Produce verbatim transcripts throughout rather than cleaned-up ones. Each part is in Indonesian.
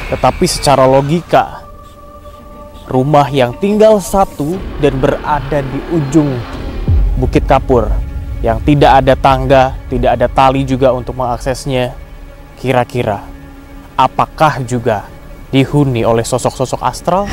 Tetapi secara logika, rumah yang tinggal satu dan berada di ujung Bukit Kapur, yang tidak ada tangga, tidak ada tali juga untuk mengaksesnya, kira-kira apakah juga dihuni oleh sosok-sosok astral?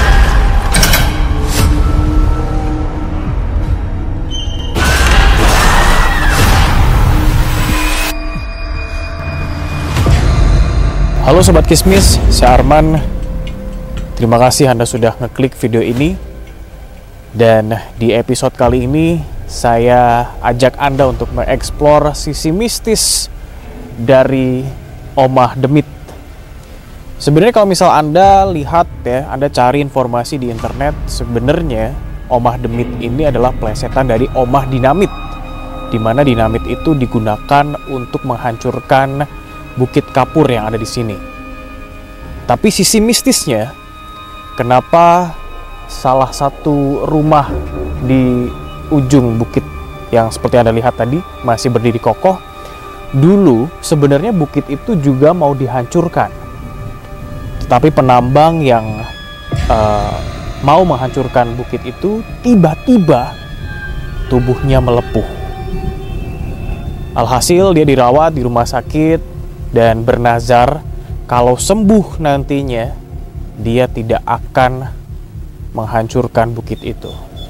Halo Sobat Kismis, saya Arman. Terima kasih Anda sudah ngeklik video ini. Dan di episode kali ini saya ajak Anda untuk mengeksplor sisi mistis dari Omah Demit. Sebenarnya kalau misal Anda lihat ya, Anda cari informasi di internet, sebenarnya Omah Demit ini adalah plesetan dari Omah Dinamit, di mana dinamit itu digunakan untuk menghancurkan Bukit Kapur yang ada di sini. Tapi sisi mistisnya, kenapa salah satu rumah di ujung bukit yang seperti Anda lihat tadi masih berdiri kokoh, dulu sebenarnya bukit itu juga mau dihancurkan. Tetapi penambang yang uh, mau menghancurkan bukit itu tiba-tiba tubuhnya melepuh. Alhasil dia dirawat di rumah sakit dan bernazar kalau sembuh nantinya dia tidak akan menghancurkan bukit itu.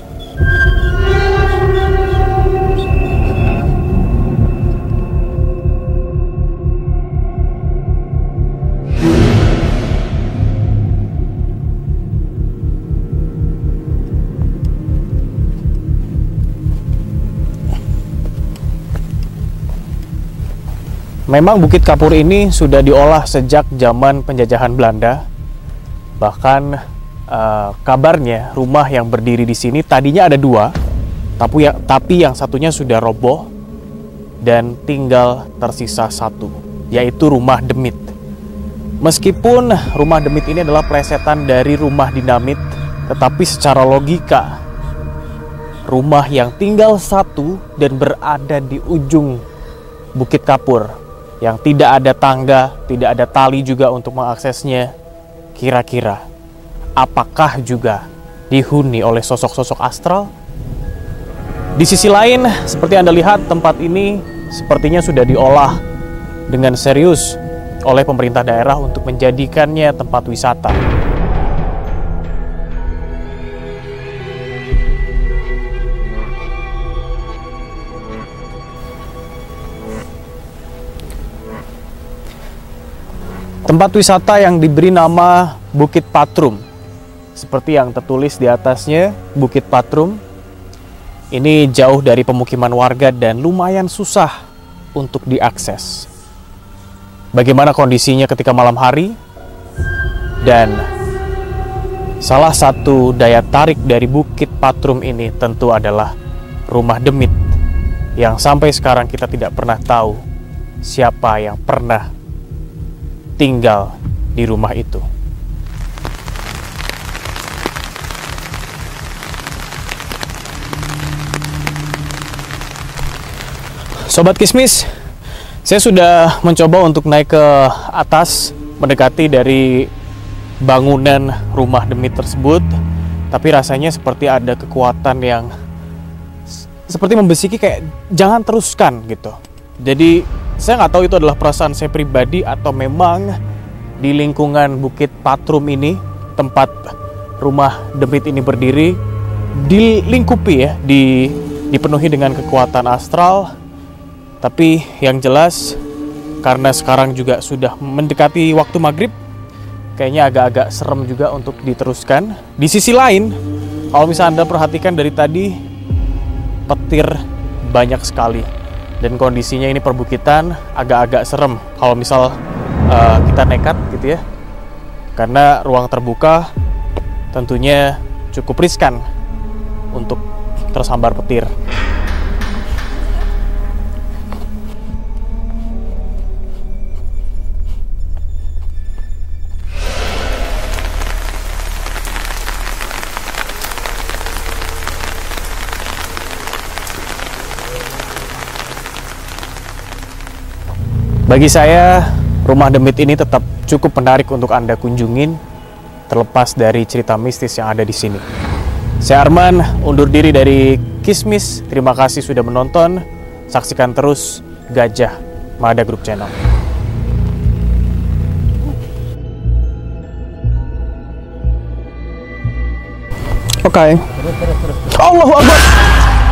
Memang Bukit Kapur ini sudah diolah sejak zaman penjajahan Belanda. Bahkan uh, kabarnya rumah yang berdiri di sini tadinya ada dua, tapi, ya, tapi yang satunya sudah roboh dan tinggal tersisa satu, yaitu Rumah Demit. Meskipun Rumah Demit ini adalah plesetan dari Rumah Dinamit, tetapi secara logika, rumah yang tinggal satu dan berada di ujung Bukit Kapur, yang tidak ada tangga, tidak ada tali juga untuk mengaksesnya, kira-kira apakah juga dihuni oleh sosok-sosok astral? Di sisi lain, seperti Anda lihat, tempat ini sepertinya sudah diolah dengan serius oleh pemerintah daerah untuk menjadikannya tempat wisata. Tempat wisata yang diberi nama Bukit Patrum, seperti yang tertulis di atasnya, Bukit Patrum. Ini jauh dari pemukiman warga dan lumayan susah untuk diakses. Bagaimana kondisinya ketika malam hari? Dan salah satu daya tarik dari Bukit Patrum ini tentu adalah Rumah Demit, yang sampai sekarang kita tidak pernah tahu siapa yang pernah tinggal di rumah itu. Sobat Kismis, saya sudah mencoba untuk naik ke atas, mendekati dari bangunan Rumah Demit tersebut, tapi rasanya seperti ada kekuatan yang seperti membisiki kayak jangan teruskan gitu. Jadi saya nggak tahu itu adalah perasaan saya pribadi atau memang di lingkungan Bukit Patrum ini, tempat Rumah Demit ini berdiri, dilingkupi ya, di, dipenuhi dengan kekuatan astral. Tapi yang jelas, karena sekarang juga sudah mendekati waktu maghrib, kayaknya agak-agak serem juga untuk diteruskan. Di sisi lain, kalau misalnya Anda perhatikan dari tadi, petir banyak sekali. Dan kondisinya ini perbukitan, agak-agak serem kalau misal uh, kita nekat gitu ya. Karena ruang terbuka tentunya cukup riskan untuk tersambar petir. Bagi saya, rumah demit ini tetap cukup menarik untuk Anda kunjungin, terlepas dari cerita mistis yang ada di sini. Saya Arman, undur diri dari Kismis. Terima kasih sudah menonton. Saksikan terus Gajah Mada Group Channel. Oke. Okay. Allahu Akbar.